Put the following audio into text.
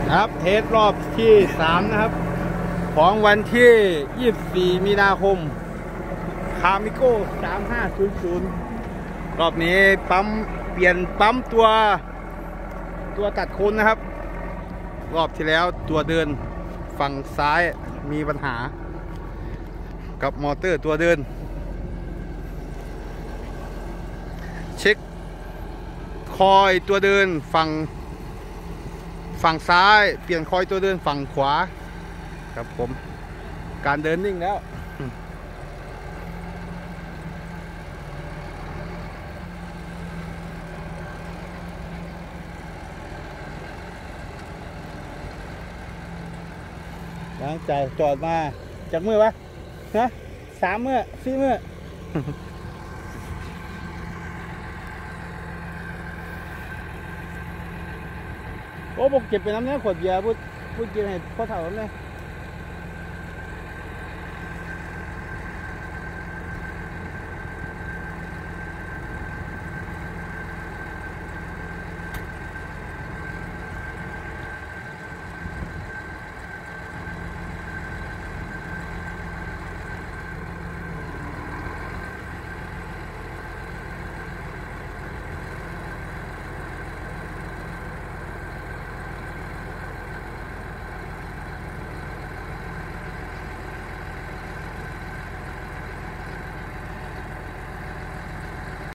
ครับเทสรอบที่3นะครับของวันที่24มีนาคมคามิโก้3500รอบนี้ปั๊มเปลี่ยนปั๊มตัวตัดโคนนะครับรอบที่แล้วตัวเดินฝั่งซ้ายมีปัญหากับมอเตอร์ตัวเดินเช็คคอยตัวเดินฝั่งซ้ายเปลี่ยนคอยตัวเดินฝั่งขวาครับผมการเดินนิ่งแล้วหลังจากจอดมาจากมือวะนะ3 มื้อ 4 มื้อโอ้บอกเก็บไปน้ำเนี้ยขวดเบียร์พูดกินให้พ่อเฒ่าเนี่ย